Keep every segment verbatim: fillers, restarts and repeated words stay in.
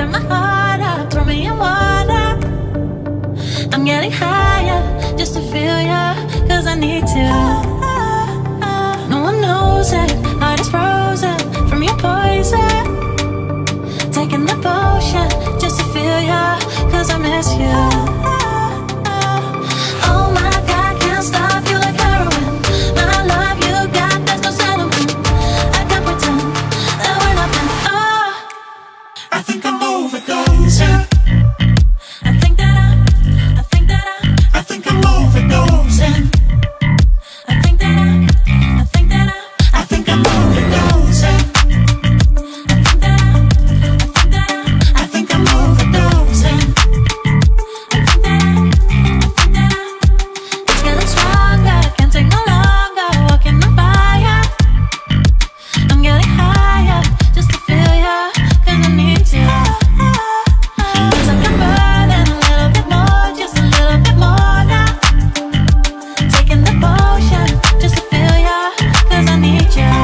tear my heart up, throw me in water. I'm getting higher just to feel ya, cause I need to. No one knows it, heart is frozen from your poison. Taking the potion just to feel ya, cause I miss you. Oh my God, can't stop you like heroin. My love you got, there's no settlement. I can't pretend that we're not meant. Oh, I think I'm overdosing. I think that I, I think that I, I think I'm overdosing. I think that I, I think that I, I think I'm overdosing. I think that I, I think that I, I think I'm overdosing. I think that I, I think that I, it's getting stronger, can't take no longer, walking on fire. I'm getting higher just to feel ya, cause I need to. Feels like I'm burning a little bit more, just a little bit more now. Taking the potion just to feel ya, cause I need ya.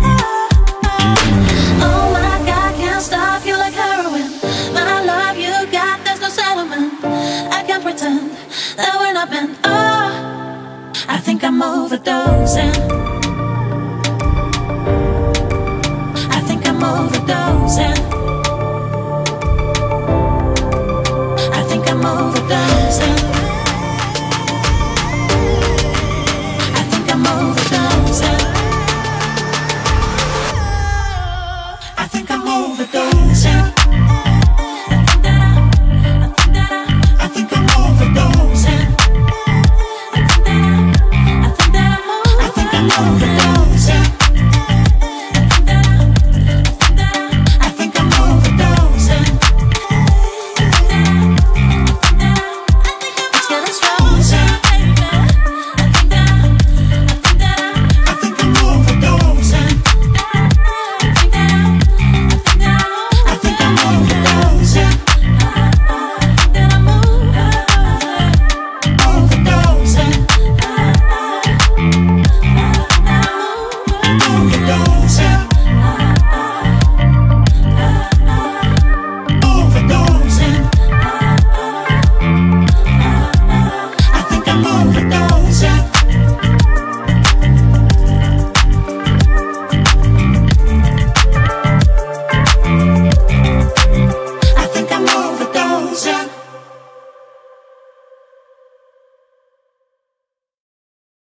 Oh my God, can't stop you like heroin. My love you got, there's no settlement. I can't pretend that we're not meant. Oh, I think I'm overdosing. I think I'm overdosing. I think I'm overdosing. I think I'm overdosing. I think I'm overdosing.